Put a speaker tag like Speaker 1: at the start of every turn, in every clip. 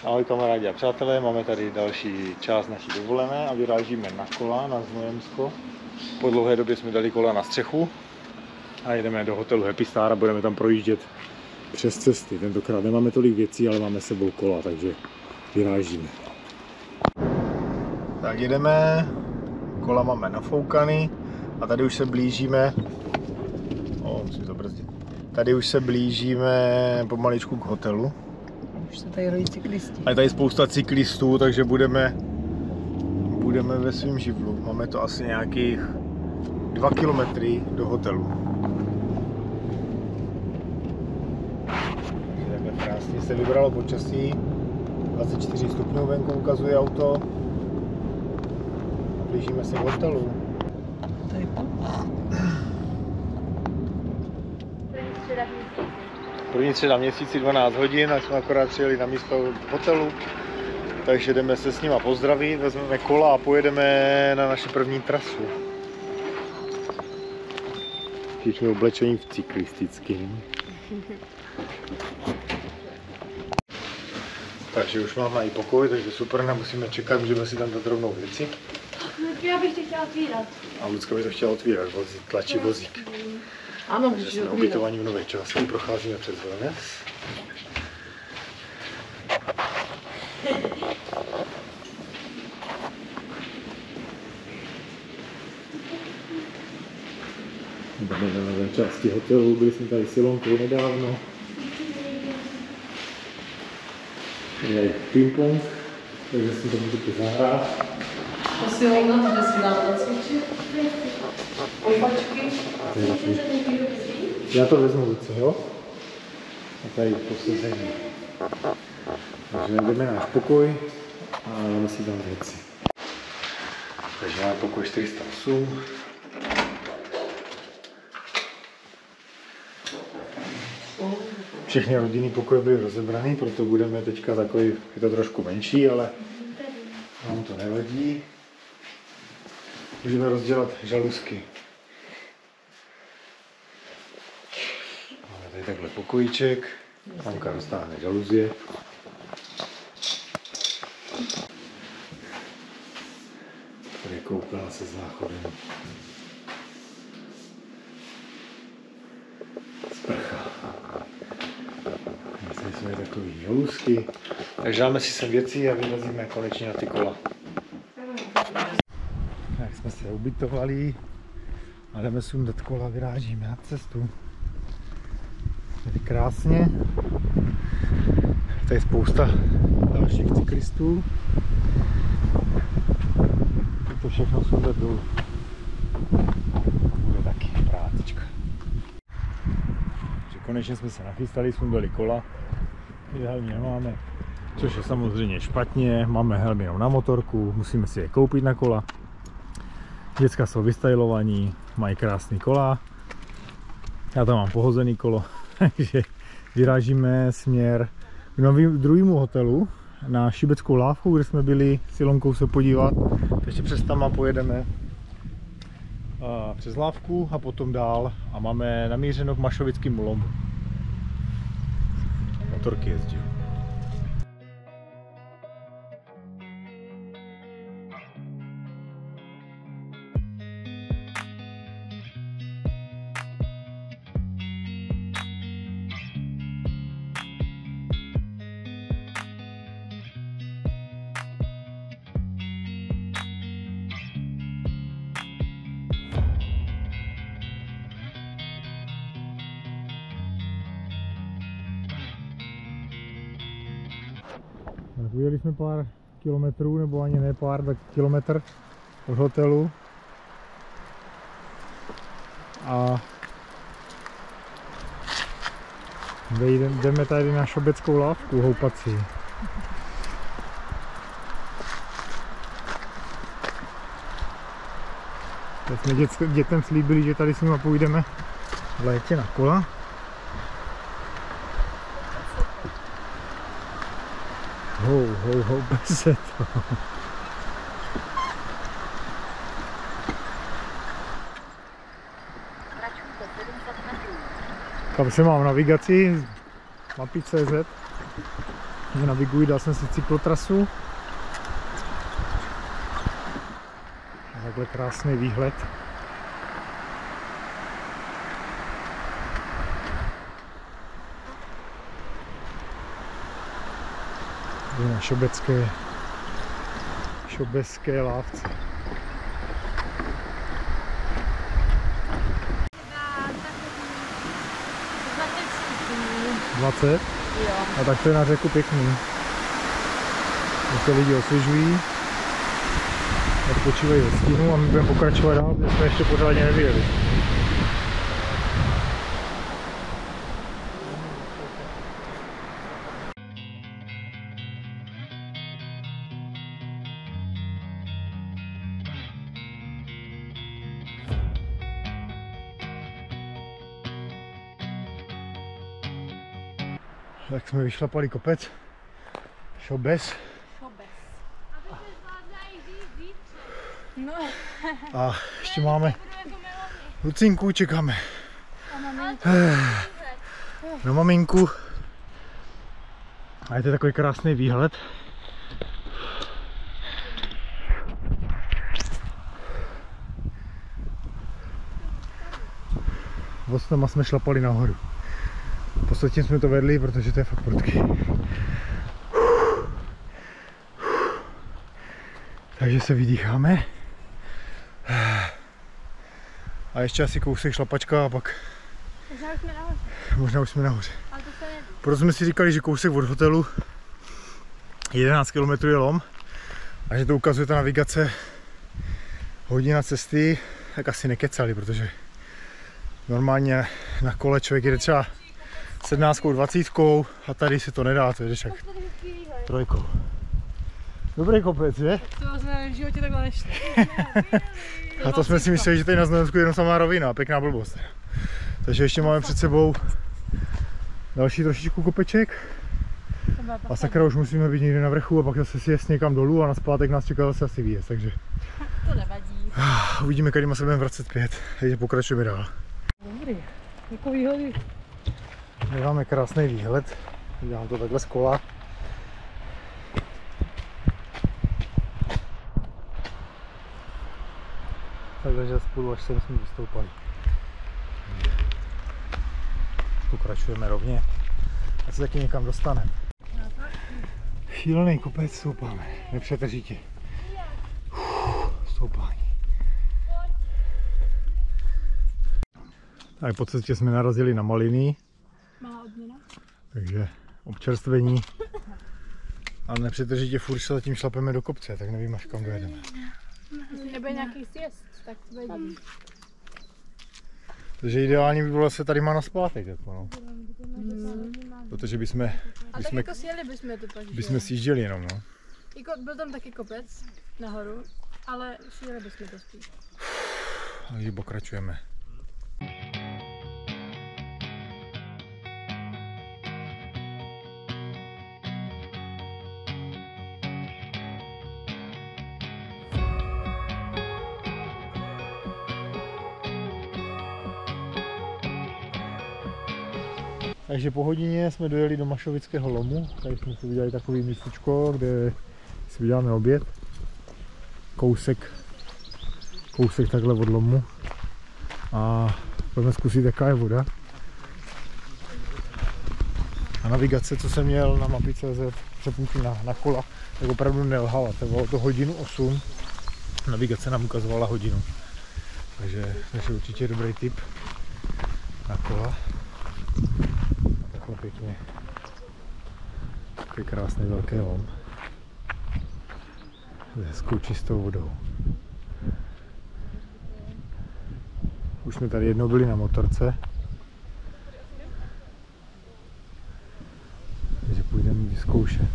Speaker 1: Ahoj kamarádi a přátelé, máme tady další část naší dovolené a vyrážíme na kola na Znojemsko. Po dlouhé době jsme dali kola na střechu a jedeme do hotelu Happy Star a budeme tam projíždět přes cesty. Tentokrát nemáme tolik věcí, ale máme s sebou kola, takže vyrážíme. Tak jedeme, kola máme nafoukany a tady už se blížíme. Musím zabrzdit. Tady už se blížíme pomaličku k hotelu.
Speaker 2: Už se tady rodí cyklisti.
Speaker 1: A je tady spousta cyklistů, takže budeme ve svém živlu. Máme to asi nějakých 2 kilometry do hotelu. Takže takhle krásně se vybralo počasí. 24 stupňů venku ukazuje auto. A blížíme se k hotelu.
Speaker 2: Tady
Speaker 1: První středa v měsíci 12 hodin a jsme akorát přijeli na místo hotelu. Takže jdeme se s nima pozdravit, vezmeme kola a pojedeme na naši první trasu. Všichni oblečení v cyklistickým. Takže už máme i pokoj, takže super, nemusíme čekat, můžeme si tam dát rovnou věci.
Speaker 3: Já bych to chtěla otvírat.
Speaker 1: A Lucka by to chtěla otvírat, tlačí vozík.
Speaker 2: Ano,
Speaker 1: takže jsme ubytovaní v Nové Části, procházíme přes Wellness. Jdeme do Nové Části hotelu, byli jsme tady s Ilonkou nedávno. Je ping-pong, takže si to můžete zahrát.
Speaker 2: Posilna, že si dám cvičit. Kopačky.
Speaker 1: Já to vezmu ruce, jo? A tady posazení. Takže jdeme náš pokoj a dáme si tam věci. Takže máme pokoj 408. Všechny rodinný pokoje byly rozebraný, proto budeme teďka takový, je to trošku menší, ale nám to nevadí. Můžeme rozdělat žaluzky. Máme tady takhle pokojíček, mamka roztáhne žaluzie. Tady koupela se záchodem. Sprcha. Myslím, že jsme takový žaluzky. Takže dáme si sem věci a vyrazíme konečně na ty kola. Tak jsme se ubytovali a jdeme sundat kola, vyrážíme na cestu. Tady krásně. Tady je spousta dalších cyklistů. To všechno sundat dolů. Bude taky prácička. Takže konečně jsme se nachystali, sundali kola. Helmy nemáme, což je samozřejmě špatně. Máme helmy jenom na motorku, musíme si je koupit na kola. Děcka jsou vystylovaní, mají krásný kola. Já tam mám pohozený kolo, takže vyrážíme směr k druhému hotelu na Šibeckou lávku, kde jsme byli s Ilonkou se podívat. Ještě přes tam pojedeme přes lávku a potom dál a máme namířeno k Mašovickému lomu. Motorky jezdí. Tak ujeli jsme pár kilometrů, nebo ani ne pár, tak kilometr od hotelu. A jdeme tady na Šobeckou lávku houpací. Tak jsme dětem slíbili, že tady s nimi půjdeme v létě na kola. Bez se to. Kam se mám navigaci, mapy.cz Naviguji, dal jsem si cyklotrasu. A takhle krásný výhled. Je na Šobecké lávce.
Speaker 3: Na
Speaker 1: 20?
Speaker 3: Jo.
Speaker 1: A tak to je na řeku pěkný. Když se lidi osvěžují, odpočívají ve stínu a my budeme pokračovat dál, protože jsme ještě pořádně nevyjeli. Tak jsme vyšlapali kopec Šobes
Speaker 3: No.
Speaker 1: a ještě máme Lucinku, čekáme na maminku a je to takový krásný výhled. Vostama jsme šlapali nahoru. V podstatě jsme to vedli, protože to je fakt prudký. Takže se vydýcháme. A ještě asi kousek šlapačka a pak možná už jsme nahoře. Proto jsme si říkali, že kousek od hotelu 11 km je lom a že to ukazuje ta navigace hodina cesty, tak asi nekecali, protože normálně na kole člověk jede třeba 17, 20 a tady se to nedá, to jedeš jak trojkou. Dobrý kopec, že?
Speaker 2: To jsme v životě takhle nešli.
Speaker 1: A to jsme si mysleli, že tady na Znojemsku je jenom samá rovina, pěkná blbost. Takže ještě máme před sebou další trošičku kopeček. A sakra, už musíme být někde na vrchu a pak zase si jet někam dolů a naspátek nás čeká zase asi výjezd, takže
Speaker 2: To nevadí.
Speaker 1: uvidíme, kadýma se budeme vracet zpět, takže pokračujeme dál.
Speaker 2: Dobrý, jako výhledy.
Speaker 1: Tady máme krásný výhled, dělám to takhle z kola. Takže spolu až sem jsme vystoupali. Pokračujeme rovně a se taky někam dostaneme. Šílený kopec, stoupáme, nepřetržitě. Stoupání. Tak po cestě jsme narazili na maliny.
Speaker 3: Malá odměna.
Speaker 1: Takže občerstvení. Ale nepřetržitě furt se zatím šlapeme do kopce, tak nevím, až kam dojedeme.
Speaker 3: Nebo nějaký sjezd, tak to vadí.
Speaker 1: Takže ideální by bylo se tady má naspátek, jako no. Protože bychom
Speaker 3: A tak jako sjeli bychom to pak.
Speaker 1: bychom sjížděli jenom, no.
Speaker 3: Jako byl tam taky kopec nahoru, ale sjeli bychom to spíš.
Speaker 1: Takže pokračujeme. Takže po hodině jsme dojeli do Mašovického lomu, tady jsme si udělali takový místečko, kde si uděláme oběd. Kousek takhle od lomu a budeme zkusit, jaká je voda. A navigace, co jsem měl na mapy.cz přepnutí na kola, tak opravdu nelhala, to bylo to 1:08, navigace nám ukazovala hodinu. Takže je určitě dobrý tip na kola. Takhle pěkně. Takový krásný velký lom. S hezkou čistou vodou. Už jsme tady jednou byli na motorce. Takže půjdeme vyzkoušet.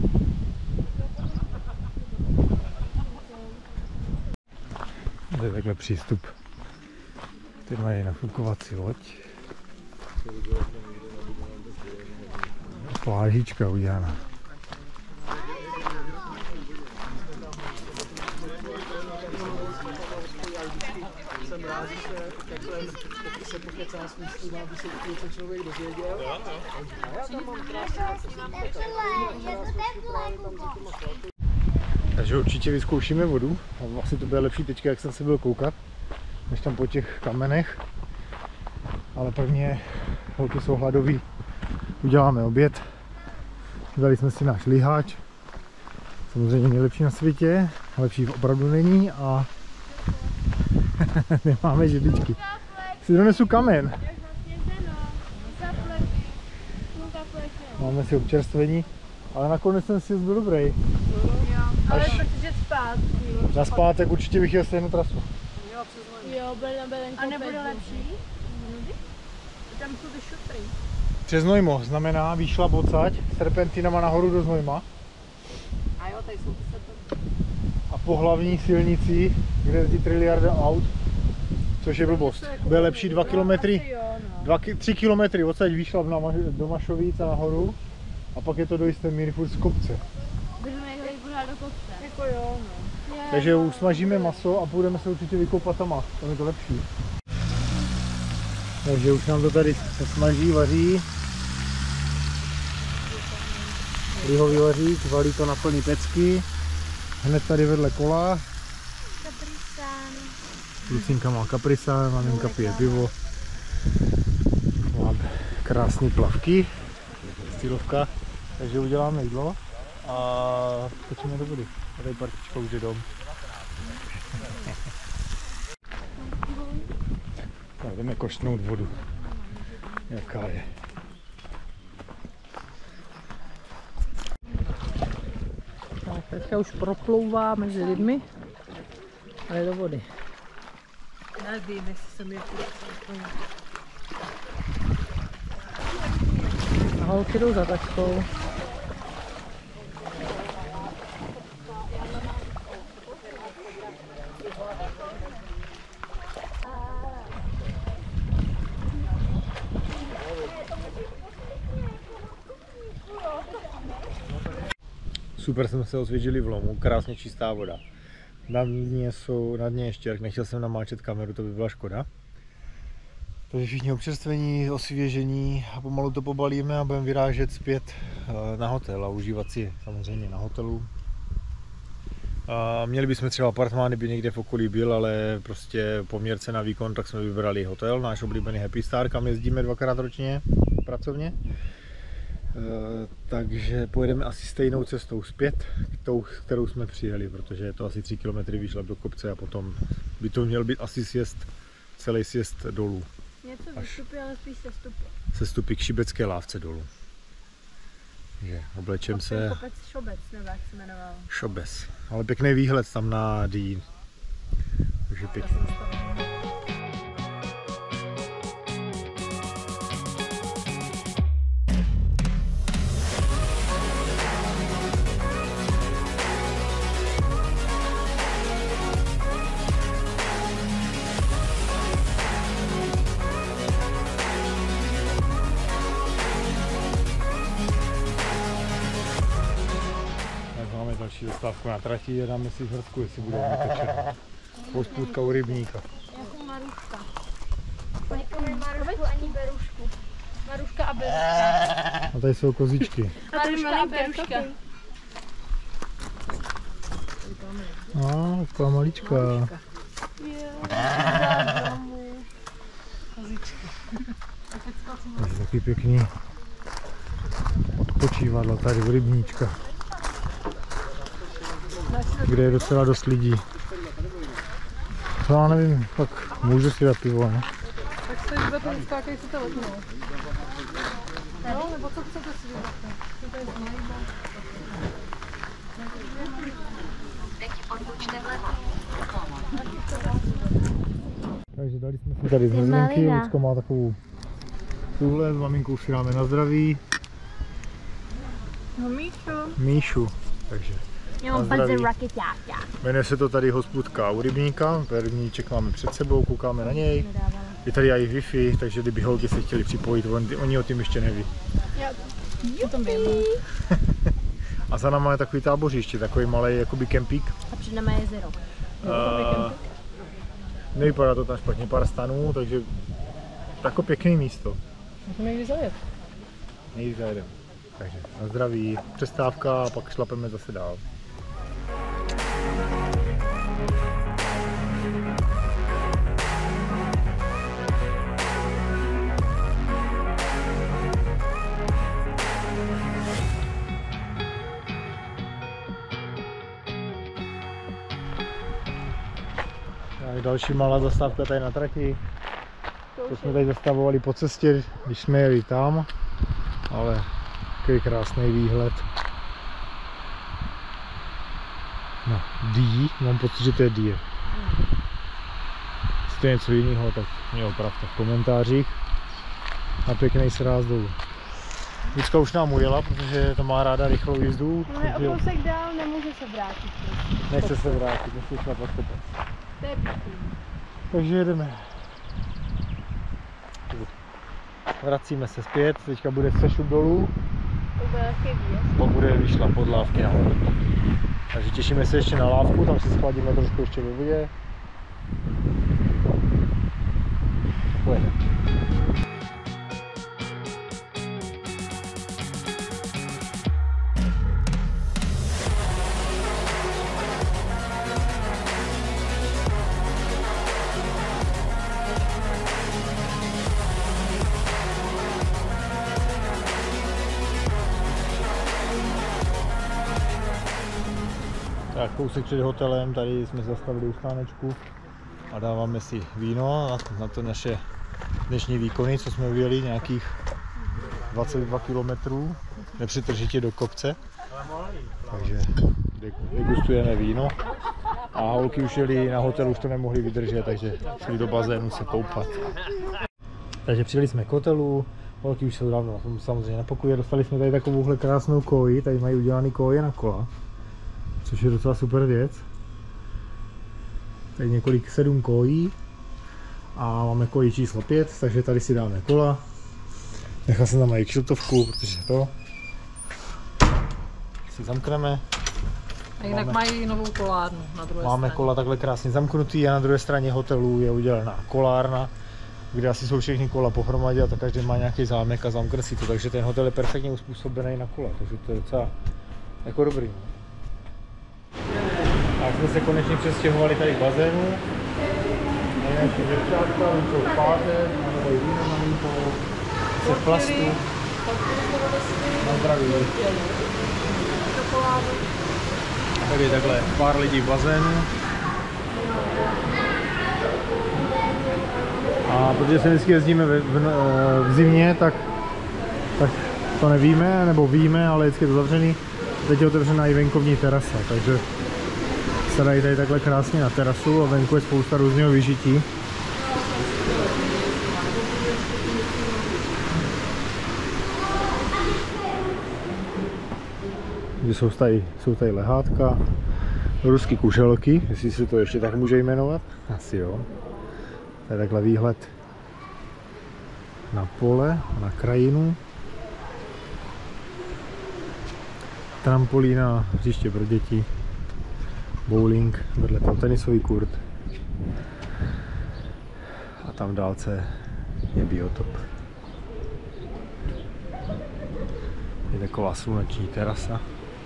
Speaker 1: To je takhle přístup, který mají nafukovací loď. Plážička udělaná.
Speaker 4: se pokecá s místníma, aby se něco člověk dozvěděl. A já tam mám
Speaker 1: Takže určitě vyzkoušíme vodu. A asi to bude lepší teďka, jak jsem se byl koukat, než tam po těch kamenech. Ale prvně holky jsou hladoví. Uděláme oběd. Dali jsme si náš liháč. Samozřejmě nejlepší na světě. Lepší opravdu není a nemáme židličky. Si donesu kamen. Máme si občerstvení, ale nakonec ten sjezd byl dobrý.
Speaker 3: Ale protože zpátky.
Speaker 1: Na zpátek určitě bych jel stejnou trasu.
Speaker 3: Jo, byl na Belenko. A nebude lepší? Tam jsou ty šutry.
Speaker 1: Přes Znojmo znamená výšlap odsaď, serpentinama nahoru do Znojma.
Speaker 2: A jo, tady jsou ty serpentiny.
Speaker 1: A po hlavní silnici, kde jezdí triliarda aut, což je blbost. Bude lepší 2 kilometry, 3 kilometry odsaď výšlap do Mašovíc a nahoru. A pak je to do jisté míry furt z kopce.
Speaker 3: Budeme jít pořád do kopce. Jako jo, no.
Speaker 1: Takže usmažíme maso a půjdeme se určitě vykoupat tam. Tam je to lepší. Takže už nám to tady se smaží, vaří. Lihový vařík, valí to na plný pecky. Hned tady vedle kola.
Speaker 3: Kaprisán.
Speaker 1: Lucinka má kaprisán, maminka pije pivo. Mám krásné plavky. Stylovka. Takže uděláme jídlo a skočíme do vody. Tady partička už je dom. Tak jdeme koštnout vodu. Jaká je.
Speaker 2: Tak, teďka už proplouvá mezi lidmi, ale do vody. Nevím, jestli jsem je pustil. A holky jdou za tačkou.
Speaker 1: Super jsme se osvědčili v lomu, krásně čistá voda. Na dně je štěrk, nechtěl jsem namáčet kameru, to by byla škoda. Takže všichni občerstvení, osvěžení a pomalu to pobalíme a budeme vyrážet zpět na hotel a užívat si samozřejmě na hotelu. A měli bychom třeba apartmán, kdyby někde v okolí byl, ale prostě poměr cena výkon, tak jsme vybrali hotel, náš oblíbený Happy Star, kam jezdíme 2krát ročně pracovně. Takže pojedeme asi stejnou cestou zpět, kterou jsme přijeli, protože je to asi 3 km výšlap do kopce a potom by to měl být asi sjezd, celý sjezd dolů.
Speaker 3: Něco výstupy, ale spíš sestupy.
Speaker 1: Sestupy k Šibecké lávce dolů. Takže oblečem se...
Speaker 3: Kopec Šobec, nebo jak se jmenoval.
Speaker 1: Šobes, ale pěkný výhled tam na Dýn. Takže pěkný. Další zastávku na trati a dáme si hrdku, jestli budeme teče. Hospůdka u rybníka.
Speaker 3: Já jsem Maruška. Nekomi Marušku ani Berušku. Maruška a Beruška.
Speaker 1: A tady jsou kozičky.
Speaker 3: Maruška a Beruška.
Speaker 1: Taková malička. Je taky pěkný odpočívadlo tady u rybníčka, kde je docela dost lidí. To já nevím, pak můžu si dát pivo, ne?
Speaker 2: Tak se jde to skákají si to letnou. No, nebo co chcete si dělat? To je znajba.
Speaker 1: Takže dali jsme si tady zmrzlinky, Lucka má takovou tuhle, s maminkou si dáme na zdraví.
Speaker 3: No Míšu.
Speaker 1: Míšu, takže
Speaker 3: Já mám
Speaker 1: zdraví.
Speaker 3: raketáka.
Speaker 1: Jmenuje se to tady hospůdka u rybníka, rybníček máme před sebou, koukáme na něj. Je tady i Wi-Fi, takže kdyby holky se chtěli připojit, oni o tím ještě neví.
Speaker 3: Já to vím.
Speaker 1: A za náma je takový tábořiště, takový malý jakoby kempík.
Speaker 3: A před náma je jezero.
Speaker 1: Nevypadá to tam špatně, pár stanů, takže Tako pěkný místo.
Speaker 2: Můžeme někdy zajet.
Speaker 1: Někdy zajedeme. Takže na zdraví, přestávka a pak šlapeme zase dál. Další malá zastávka tady na trati. To jsme tady zastavovali po cestě, když jsme jeli tam, ale takový krásný výhled na Dí. Mám pocit, že to je Dí. Jestli to je něco jiného, tak mě opravte v komentářích. A pěkný sráz dolů. Lucka už nám ujela, protože to má ráda rychlou jízdu.
Speaker 3: No je o kousek dál, nemůže se vrátit.
Speaker 1: Nechce se vrátit, musí šlapat kopec.
Speaker 3: To je pěkný.
Speaker 1: Takže jedeme. Vracíme se zpět, teďka bude sešup dolů.
Speaker 3: To bude taky výjezd.
Speaker 1: Pak bude vyšla pod lávky nahoru. Takže těšíme se ještě na lávku, tam se schladíme trošku ještě ve vodě. Pojedeme. Tak kousek před hotelem, tady jsme zastavili u stánečku a dáváme si víno na to naše dnešní výkony, co jsme ujeli, nějakých 22 km nepřetržitě do kopce. Takže degustujeme víno a holky už jeli na hotel, už to nemohli vydržet, takže šli do bazénu se koupat. Takže přijeli jsme k hotelu, holky už jsou dávno samozřejmě na pokoji, dostali jsme tady takovouhle krásnou koji, tady mají udělaný koje na kola. Což je docela super věc. Tady několik 7 kojí a máme koji číslo 5, takže tady si dáme kola. Nechal jsem tam mají kšiltovku, protože to si zamkneme.
Speaker 2: A jinak mají novou kolárnu na druhé
Speaker 1: Máme
Speaker 2: straně.
Speaker 1: kola takhle krásně zamknutý a na druhé straně hotelu je udělaná kolárna, kde asi jsou všechny kola pohromadě a tak každý má nějaký zámek a zamkne si to, takže ten hotel je perfektně uspůsobený na kola, takže to je docela jako dobrý. Tak jsme se konečně přestěhovali tady k bazénu. Tady naši děvčátka, oni jsou v páře, máme tady víno na mýko, se v plastu. Na zdraví. Tady je takhle pár lidí v bazénu. A protože se vždycky jezdíme v zimě, tak to nevíme, nebo víme, ale vždycky je to zavřený. Teď je otevřená i venkovní terasa, takže se dají tady takhle krásně na terasu a venku je spousta různého vyžití. Jsou tady lehátka, ruský kuželky, jestli se to ještě tak může jmenovat, asi jo. Tady takhle výhled na pole, na krajinu. Trampolína, hřiště pro děti. Bowling, vedle tam tenisový kurt a tam v dálce je biotop. Je taková sluneční terasa,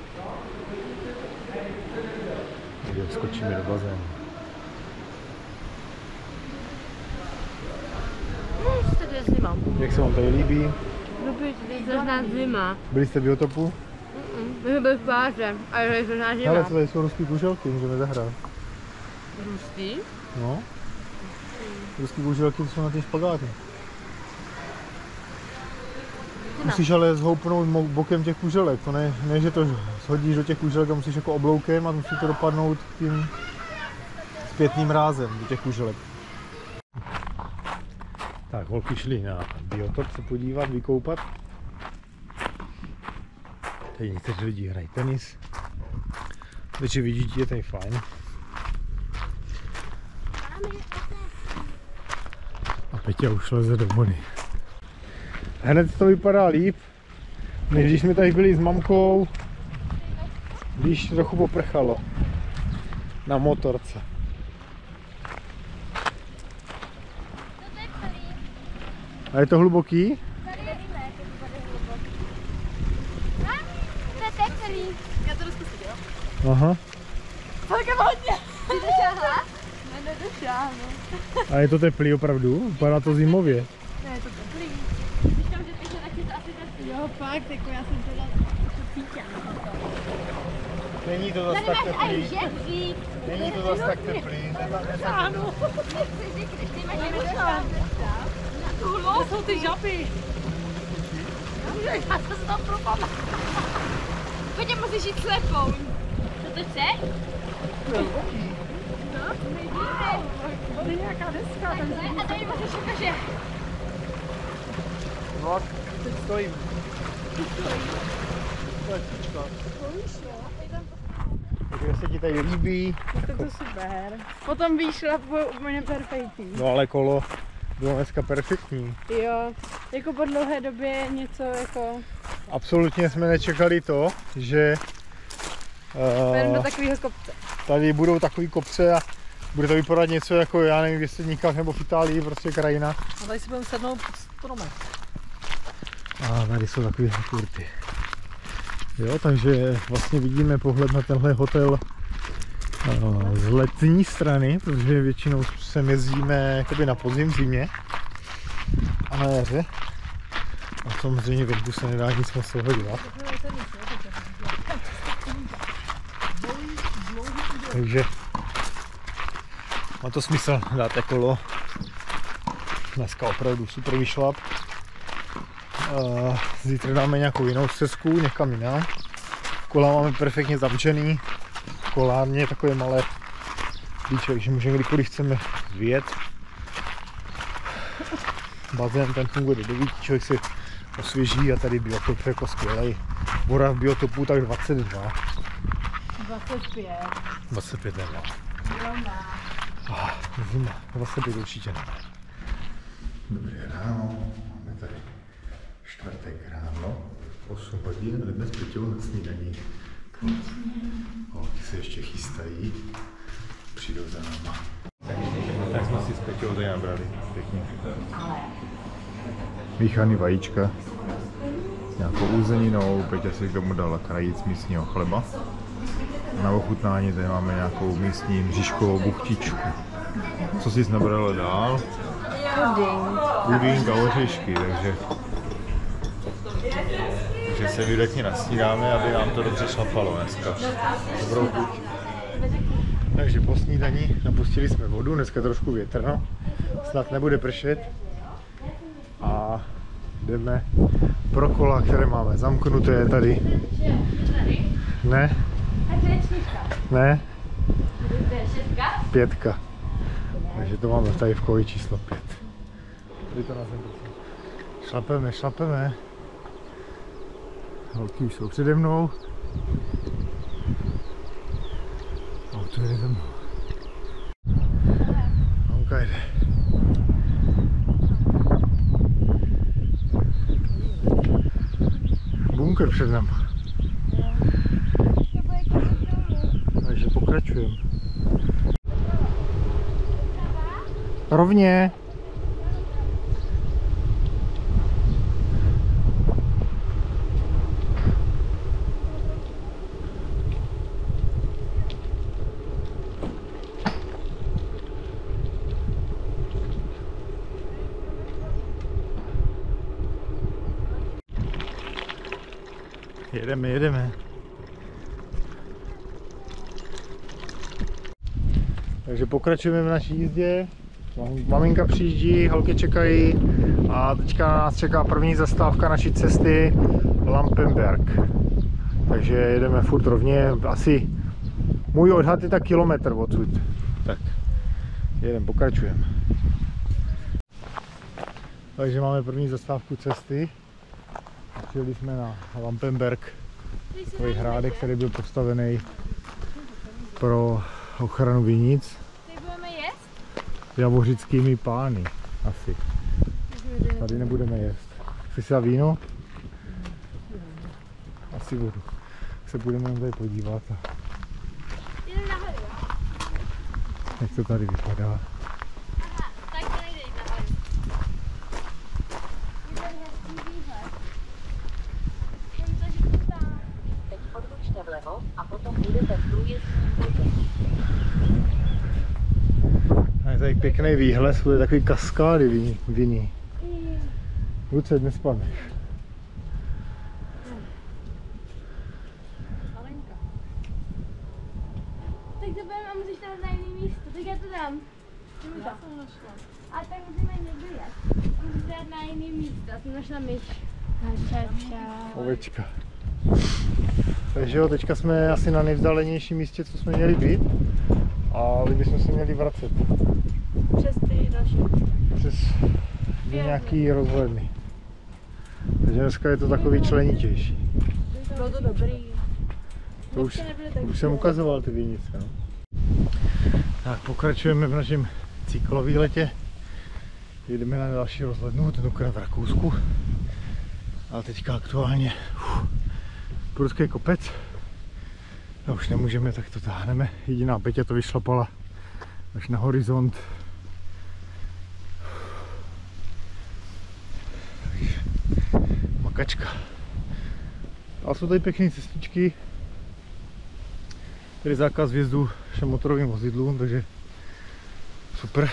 Speaker 1: kde skočíme do bazénu. Jak se vám tady líbí?
Speaker 3: Zrovna zima.
Speaker 1: Byli jste v biotopu?
Speaker 3: My jsme byli v páře, a je zrovna zima.
Speaker 1: Ale co tady jsou ruský kuželky, můžeme zahrát.
Speaker 2: Ruský?
Speaker 1: No. Ruský kuželky jsou na té špagáty. Musíš ale zhoupnout bokem těch kuželek, to ne, že to shodíš do těch kuželek a musíš jako obloukem a musí to dopadnout tím zpětným rázem do těch kuželek. Tak, holky šly na biotop se podívat, vykoupat. Tady někteří lidi hrají tenis. Takže vidíte, je tady fajn. A Peťa už leze do vody. Hned to vypadá líp, než když jsme tady byli s mamkou, když trochu poprchalo na motorce. A je to hluboký?
Speaker 3: Tady nevíme, jak to bude hluboký. To je teplý. Já to rozkusím, jo?
Speaker 1: Aha.
Speaker 3: Tak je hodně. Ty došáhla? Ne, nedošáhnu.
Speaker 1: A je to teplý opravdu? Vypadá to zimově.
Speaker 3: Ne, je to teplý. Říkám, že ty se taky asi teplý. Jo, fakt, jako já jsem teda pítě.
Speaker 1: Není to zas tak teplý.
Speaker 3: žebřík.
Speaker 1: Není to zas tak teplý.
Speaker 2: Ano.
Speaker 3: Ty máš nedošáhnu.
Speaker 2: To jsou ty žaby.
Speaker 3: Já se z toho propadla. Pojď, musíš jít slepou. Co to chceš? No, nejdříve.
Speaker 2: To je nějaká deska.
Speaker 3: A tady musíš jakože...
Speaker 1: No, teď stojím. Takže se ti tady líbí.
Speaker 2: To je to super. Potom výšla úplně perfektní.
Speaker 1: No ale kolo bylo dneska perfektní.
Speaker 2: Jo, jako po dlouhé době něco jako...
Speaker 1: Absolutně jsme nečekali to, že
Speaker 2: Jdeme do takového kopce.
Speaker 1: tady budou takový kopce a bude to vypadat něco jako, já nevím, v Jeseníkách nebo v Itálii, prostě krajina.
Speaker 2: A tady si budeme sednout pod stromem.
Speaker 1: A tady jsou takové kurty. Jo, takže vlastně vidíme pohled na tenhle hotel z letní strany, protože většinou sem jezdíme jakoby na podzim, v zimě a na jaře. A samozřejmě venku se nedá nic moc toho dělat. Takže má to smysl dát kolo. Dneska opravdu super vyšlap. Zítra dáme nějakou jinou stezku, někam jinam. Kola máme perfektně zamčený. Kolárně je takové malé klíček, že můžeme kdykoliv chceme vyjet. Bazén ten funguje do 9, člověk si osvěží a tady biotop je jako skvělej. Voda v biotopu tak 22.
Speaker 2: 25.
Speaker 1: 25 nemá. Zima. 25 určitě ne. Dobré ráno, máme tady čtvrtek ráno, 8 hodin, jdeme s Peťou na snídaní. Holky se ještě chystají, přijdou za náma. Tak jsme si s Peťou tady nabrali, pěkně. Míchaný vajíčka s nějakou uzeninou, Peťa si k tomu dala krajíc místního chleba. Na ochutnání tady máme nějakou místní mřížkovou buchtičku. Co jsi nabrala dál? Puding a ořešky, takže se vydatně nasnídáme, aby nám to dobře šlapalo dneska. Dobrou chuť. Takže po snídani napustili jsme vodu, dneska trošku větrno, snad nebude pršet. A jdeme pro kola, které máme zamknuté tady. Ne? Ne? 5. Takže to máme tady v koji číslo 5. Tady to nás šlapeme, šlapeme. Holky už jsou přede mnou. Auto jede za mnou. Mamka jede. Bunkr před námi. Takže pokračujeme. Rovně. Jedeme. Takže pokračujeme v naší jízdě. Maminka přijíždí, holky čekají a teďka nás čeká první zastávka naší cesty Lampenberg. Takže jedeme furt rovně, asi můj odhad je tak kilometr odsud. Tak jedeme, pokračujeme. Takže máme první zastávku cesty. Přijeli jsme na Lampenberg, takový hrádek, který byl postavený pro ochranu vinic.
Speaker 3: Teď budeme jíst?
Speaker 1: Javořickými pány, asi. Tady nebudeme jíst. Chci si dát víno? Asi budu. Se budeme tady podívat.
Speaker 3: Jdeme nahoru.
Speaker 1: Jak to tady vypadá.
Speaker 3: Aha, tak to nejde jít nahoru.
Speaker 2: A potom budete průjezdní bodě.
Speaker 1: Je tady pěkný výhled, jsou takový kaskády vinný. Luce, dnes spadneš.
Speaker 3: Tak to budeme a musíš tam na jiný místo, tak já to dám. A tak musíme někdo jet. Musíš dát na jiný místo, já jsem našla myš.
Speaker 1: Ovečka. Takže jo, teďka jsme asi na nejvzdálenějším místě, co jsme měli být. A bychom se měli vracet.
Speaker 3: Přes ty další.
Speaker 1: Přes nějaký rozhledny. Takže dneska je to takový členitější.
Speaker 3: Bylo to dobrý.
Speaker 1: To už jsem ukazoval ty vinice. No. Tak pokračujeme v našem cyklovýletě. Jdeme na další rozhlednu, tentokrát v Rakousku. Ale teďka aktuálně prudký kopec. No už nemůžeme, tak to táhneme. Jediná Peťa to vyšlapala až na horizont. Takže makačka. Ale jsou tady pěkné cestičky. Tady zákaz vjezdu všem motorovým vozidlům, takže super.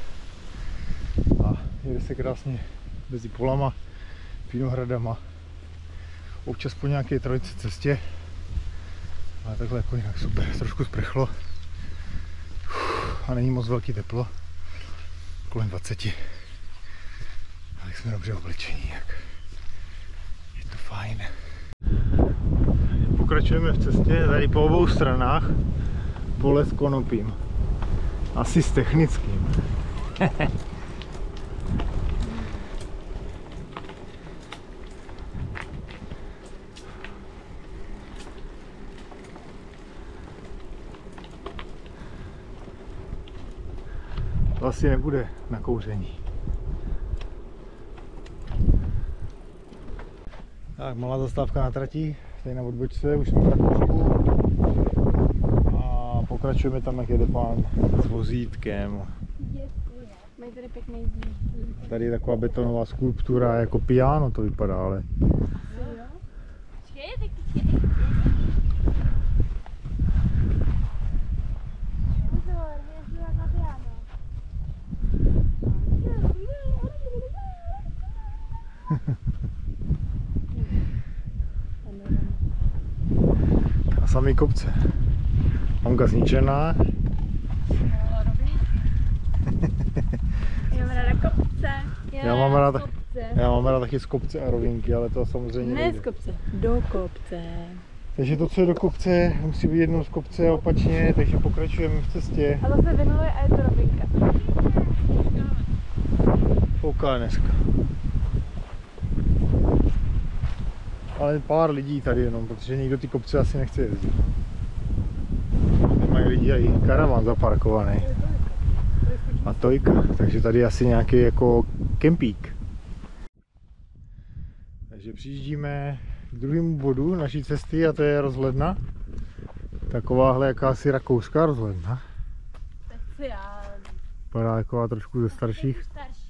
Speaker 1: A jede se krásně mezi polama, vinohradama. Občas po nějaké trojici cestě. Ale takhle jako jinak super, trošku sprchlo. A není moc velký teplo. Kolem 20. A tak jsme dobře oblečení, jak je to fajn. Pokračujeme v cestě, tady po obou stranách pole s konopím. Asi s technickým. To asi nebude na kouření. Tak, malá zastávka na trati, tady na odbočce, už jsme v Rakousku. A pokračujeme tam, jak jede pán s vozítkem.
Speaker 3: Mají tady pěkný díl.
Speaker 1: Tady je taková betonová skulptura, jako piano to vypadá, ale... A samý kopce. Mamka zničená.
Speaker 3: Já mám ráda kopce.
Speaker 1: Já mám rád taky z kopce a rovinky, ale to samozřejmě
Speaker 2: Ne
Speaker 1: nejde.
Speaker 2: z kopce, do kopce.
Speaker 1: Takže to, co je do kopce, musí být jednou z kopce a opačně, takže pokračujeme v cestě.
Speaker 3: A to se vynuluje a je to rovinka.
Speaker 1: Fouká dneska. Ale pár lidí tady jenom, protože nikdo ty kopce asi nechce jezdit. Mají lidi i karavan zaparkovaný. A tojka, takže tady je asi nějaký jako kempík. Takže přijíždíme k druhému bodu naší cesty a to je rozhledna. Takováhle jakási rakouská rozhledna.
Speaker 3: Speciální.
Speaker 1: Vypadá taková trošku ze starších.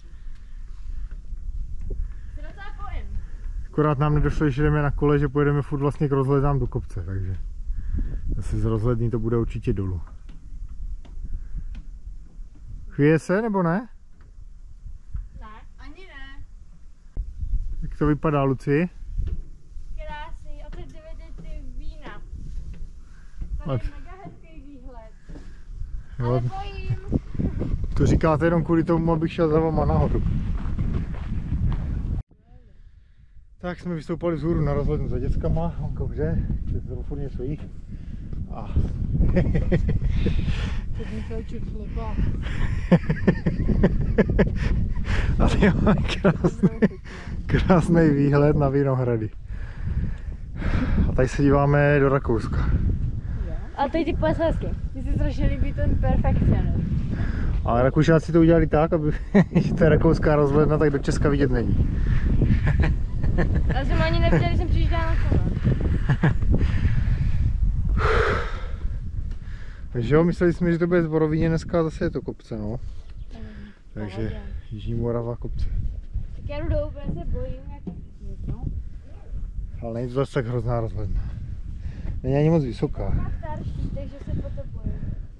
Speaker 1: Akorát nám nedošlo, že jdeme na kole, že pojedeme furt vlastně k rozhlednám do kopce, takže zase z rozhledny to bude určitě dolů. Chvěje se nebo ne?
Speaker 3: Ne, ani ne.
Speaker 1: Jak to vypadá, Luci?
Speaker 3: Krásný, opět ty vína. Tady je mega hezký výhled.
Speaker 1: Jo,
Speaker 3: Ale bojím.
Speaker 1: to říkáte jenom kvůli tomu, abych šel za vama nahoru. Tak jsme vystoupali vzhůru na rozhlednu za dětskama, on kouře, že to furt něco jí. A... A tady máme krásný výhled na Vinohrady. A tady se díváme do Rakouska.
Speaker 3: A teď ty půjde hezky. Mně se strašně líbí ten perfekcionist.
Speaker 1: Ale Rakušáci to udělali tak, aby že to je rakouská rozhledna, tak do Česka vidět není.
Speaker 3: Já jsem ani neviděl, když jsem přijížděla na kolo.
Speaker 1: Takže jo, mysleli jsme, že to bude Zborovině, dneska zase je to kopce, no. Takže Jižní Morava, kopce.
Speaker 3: Tak já jdu dolů, protože se bojím, jak...
Speaker 1: Ale není to zase tak hrozná rozhledna. Není ani moc vysoká.
Speaker 3: Starší, takže se potopuje.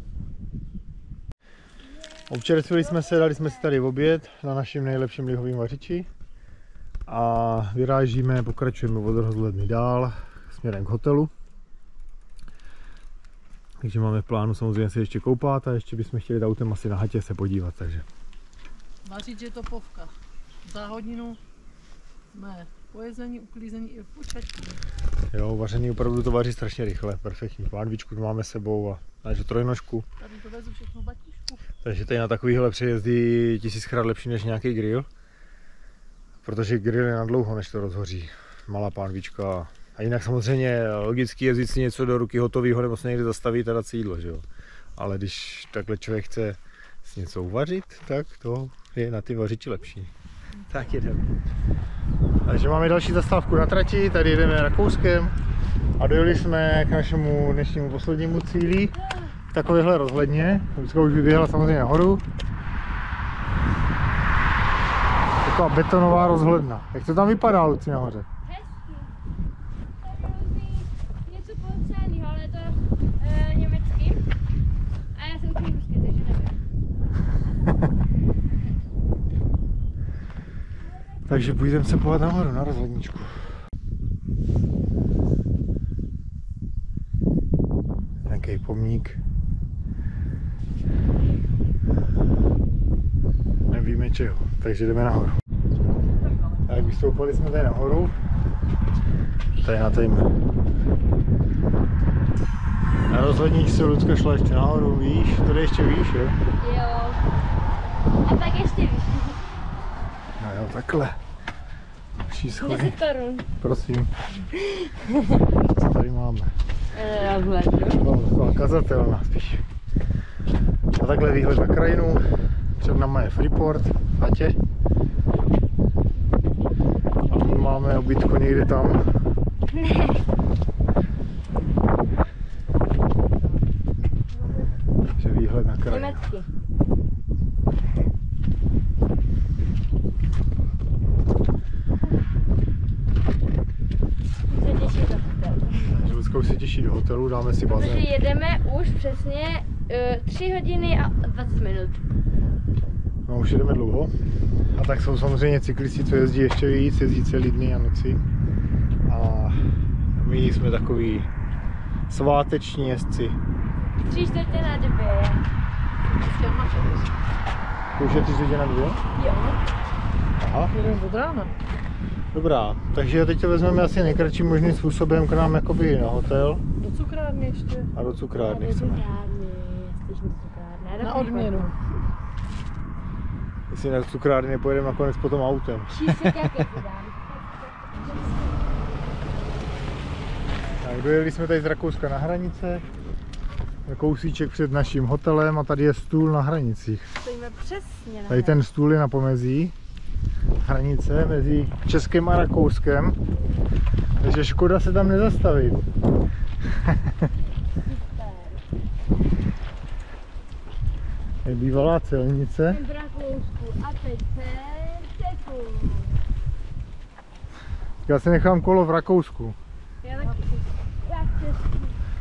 Speaker 1: Občerstvili jsme se, dali jsme si tady oběd na našem nejlepším lihovým vařiči a vyrážíme, pokračujeme od Rozhledny dál směrem k hotelu. Takže máme v plánu samozřejmě se ještě koupat a ještě bychom chtěli autem asi na hatě se podívat, takže.
Speaker 2: Vařit je to povka. Za hodinu jsme pojezení, uklízení i počatí.
Speaker 1: Jo, vaření opravdu to vaří strašně rychle, perfektní. Pánvičku máme s sebou a naše trojnožku.
Speaker 2: Tady dovezu všechno batíšku.
Speaker 1: Takže tady na takovýhle přejezdy 1000krát lepší než nějaký grill. Protože grill je na dlouho, než to rozhoří. Malá pánvička. A jinak samozřejmě logicky jezdit si něco do ruky hotového nebo se někde zastavit a dát si jídlo, že jo. Ale když takhle člověk chce si něco uvařit, tak to je na ty vařiči lepší. Tak jedeme. Takže máme další zastávku na trati, tady jedeme Rakouskem a dojeli jsme k našemu dnešnímu poslednímu cíli. Takovéhle rozhledně. Lucka už vyběhla samozřejmě nahoru. Taková betonová rozhledna. Jak to tam vypadá, Luci, nahoře?
Speaker 3: Hezky. Tady různý něco popsaného, ale je to německy. A já jsem učím rusky, takže nevím.
Speaker 1: Takže půjdeme se pohledat nahoru na rozhledničku. Nějaký pomník. Nevíme čeho, takže jdeme nahoru. Tak vystoupili jsme tady nahoru. Tady na tým. Na rozhledničce Lucka šla ještě nahoru, víš? Tady ještě víš, jo?
Speaker 3: Jo. A tak ještě víš.
Speaker 1: No jo, takhle. Další schody.
Speaker 3: 10 korun.
Speaker 1: Prosím. Co tady máme?
Speaker 3: Rozhlednu.
Speaker 1: No, taková kazatelna spíš. A takhle výhled na krajinu. Před námi je Freeport, Hatě. A tu máme obytko někde tam. Takže výhled na krajinu.
Speaker 3: Německy. Se těší do hotelu.
Speaker 1: Takže Lucka už se těší do hotelu, dáme si
Speaker 3: Protože
Speaker 1: bazén.
Speaker 3: jedeme už přesně 3 hodiny a 20 minut.
Speaker 1: No už jedeme dlouho. A tak jsou samozřejmě cyklisti, co jezdí ještě víc, jezdí celý dny a noci. A my jsme takový sváteční jezdci.
Speaker 3: 3/4 na 2.
Speaker 1: To už je 3 na 2?
Speaker 3: Jo.
Speaker 1: Aha.
Speaker 2: Jedeme od rána.
Speaker 1: Dobrá, takže teď to vezmeme asi nejkratším možným způsobem k nám jakoby na hotel
Speaker 2: Do cukrárny ještě.
Speaker 1: a do cukrárny chceme.
Speaker 2: Na odměnu.
Speaker 1: Jestli na cukrárny nepojedeme nakonec potom autem. Tak dojeli jsme tady z Rakouska na hranice. Kousíček před naším hotelem a tady je stůl na hranicích.
Speaker 3: Stojíme přesně na
Speaker 1: Tady ten stůl je na pomezí hranice mezi Českem a Rakouskem. Takže škoda se tam nezastavit. Je bývalá celnice.
Speaker 3: v Rakousku a teď Čechu.
Speaker 1: Já si nechám kolo v Rakousku.
Speaker 3: Já taky. Jak Česku.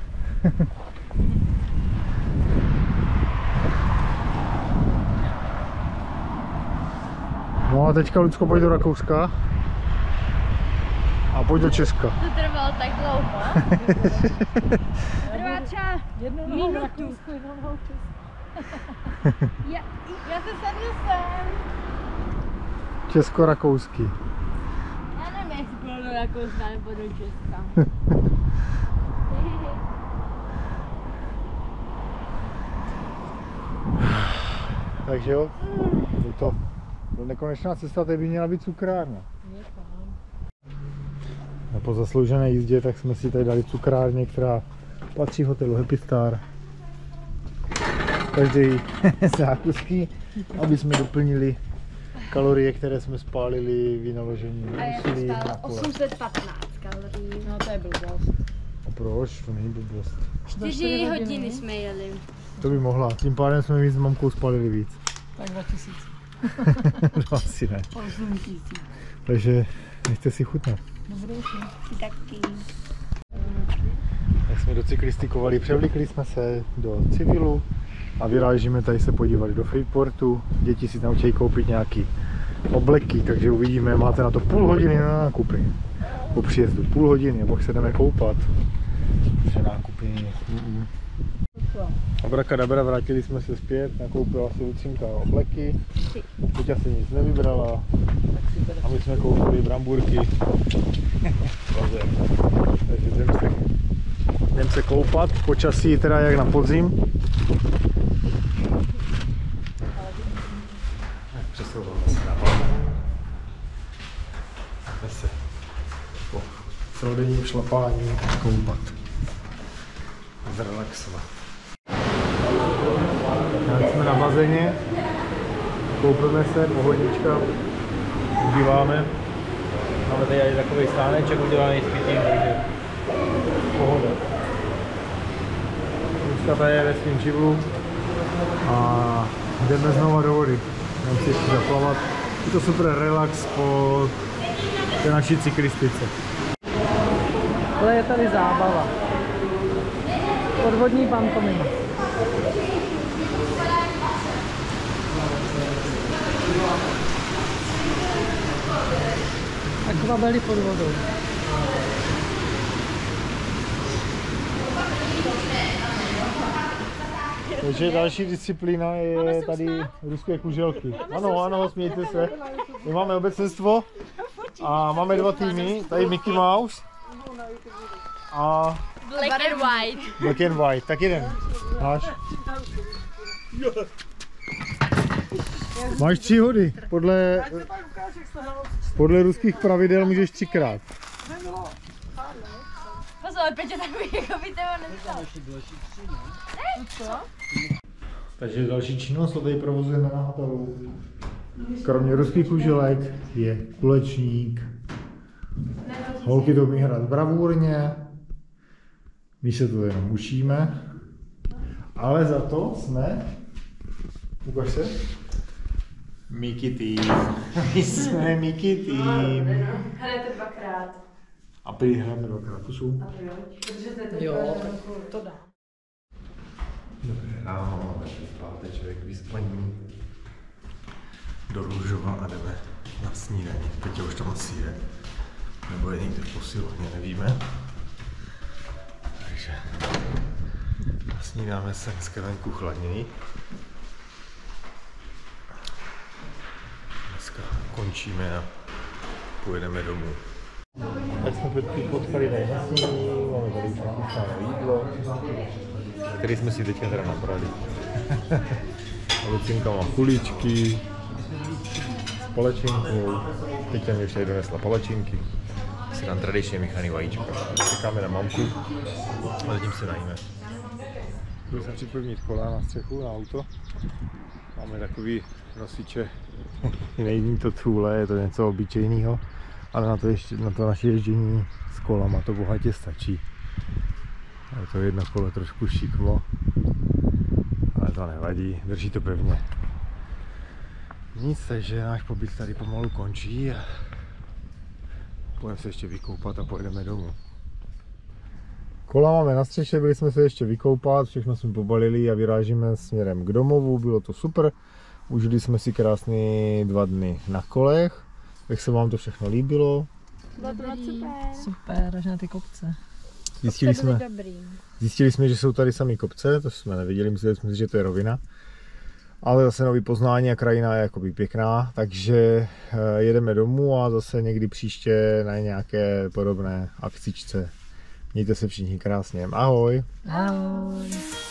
Speaker 1: No a teďka, Lucko, pojď do Rakouska. A pojď do Česka.
Speaker 3: To trvalo tak dlouho. Trvá třeba
Speaker 2: Jednou nohou v Rakousku, jednou nohou v Česku.
Speaker 3: já se sednu sem.
Speaker 1: Česko-rakouský.
Speaker 3: Já nevím, jestli půjdu do Rakouska nebo do Česka.
Speaker 1: Takže jo, je to do nekonečná cesta, tady by měla být cukrárna. A po zasloužené jízdě tak jsme si tady dali cukrárně, která patří hotelu Happy Star. Každý zákusky, aby jsme doplnili kalorie, které jsme spálili vynaložením
Speaker 3: A já
Speaker 1: úsilí
Speaker 3: jsem
Speaker 1: na
Speaker 3: spála
Speaker 1: kole.
Speaker 3: 815 kalorií.
Speaker 2: No to je blbost.
Speaker 1: A proč? To není blbost.
Speaker 3: 4 hodiny jsme jeli.
Speaker 1: To by mohla. Tím pádem jsme víc s mamkou spalili víc.
Speaker 2: Tak 2000.
Speaker 1: To asi ne.
Speaker 2: 8000.
Speaker 1: Takže nechte si chutnat.
Speaker 2: Dobrý.
Speaker 3: Taky.
Speaker 1: Jak jsme docyklistikovali, převlíkli jsme se do civilu a vyrážíme tady se podívat do Freeportu. Děti si tam chtějí koupit nějaký obleky, takže uvidíme, máte na to půl hodiny na nákupy. Po příjezdu půl hodiny a pak se jdeme koupat. Přenákupy. Abrakadabra, vrátili jsme se zpět, nakoupila si Lucinka obleky. Teď asi nic nevybrala. A my jsme koupili bramburky. Takže jdem se koupat, počasí teda jak na podzim. Přesouváme se na balkón. Jdeme se po celodenním šlapání koupat. Zrelaxovat. Tak jsme na bazéně. Koupíme se, pohodnička. Udíváme. Máme tady takový stáneček udělaný s pitím, takže pohoda. Dneska tady je ve svým živlu a jdeme znova do vody. Jdeme si ještě zaplavat. Je to super relax po té naší cyklistice.
Speaker 2: Ale je tady zábava. Podvodní pantomima. Akvabely pod vodou.
Speaker 1: Takže další disciplína je tady ruské kuželky. Ano, ano, smějte se. My máme obecenstvo a máme dva týmy. Tady Mickey Mouse a
Speaker 3: Black and white.
Speaker 1: Black and White. Tak jeden. Máš? Máš 3 hody. Podle ruských pravidel můžeš 3krát.
Speaker 3: Pozor, Peťo, takový jako by teba nestal.
Speaker 1: Takže další činnost, to tady provozujeme na hotelu. Kromě ruských kuželek je kulečník. Holky to umí hrát bravurně. My se to jenom učíme. Ale za to jsme... Ukaž se. Mickey Team. My jsme Mickey Team.
Speaker 3: Hrajete dvakrát.
Speaker 1: A prý hrajeme dvakrát, pusu.
Speaker 2: Jo, to dá.
Speaker 1: Dobré ráno, máme páteček, vyspaní do Růžova a jdeme na snídaní. Teď už tam asi je, nebo je někde v posilovně, nevíme. Takže snídáme se dneska venku chladněji. Dneska končíme a pojedeme domů. Tak jsme potkali tady na snídaní, máme tady už nachystáno jídlo, který jsme si teďka teda nabrali. Lucinka má kuličky s palečinkou, teďka mi ještě donesla palečinky, si dám tradičně míchaný vajíčka. Čekáme na mamku a zatím se najíme. Byl jsem připevnit kola na střechu, na auto. Máme takový nosiče, není to cůle, je to něco obyčejného, ale na to naše ježdění s kolama to bohatě stačí. Je to jedno kolo trošku šikmo, ale to nevadí, drží to pevně. Nic, takže náš pobyt tady pomalu končí a půjdeme se ještě vykoupat a pojedeme domů. Kola máme na střeše, byli jsme se ještě vykoupat, všechno jsme pobalili a vyrážíme směrem k domovu, bylo to super. Užili jsme si krásný 2 dny na kolech. Jak se vám to všechno líbilo?
Speaker 3: Bylo to super.
Speaker 2: Super, až na ty kopce.
Speaker 1: Zjistili jsme, že jsou tady samý kopce, to jsme neviděli, mysleli jsme si, že to je rovina. Ale zase nový poznání a krajina je jakoby pěkná, takže jedeme domů a zase někdy příště na nějaké podobné akcičce. Mějte se všichni krásně. Ahoj!
Speaker 2: Ahoj!